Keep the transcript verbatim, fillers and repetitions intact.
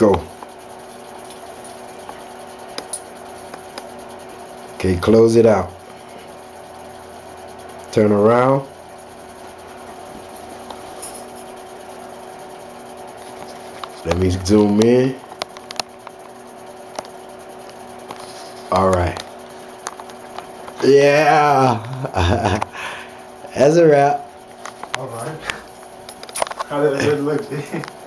Go. Okay, close it out. Turn around. Let me zoom in. All right. Yeah. That's a wrap. All right. How did it look?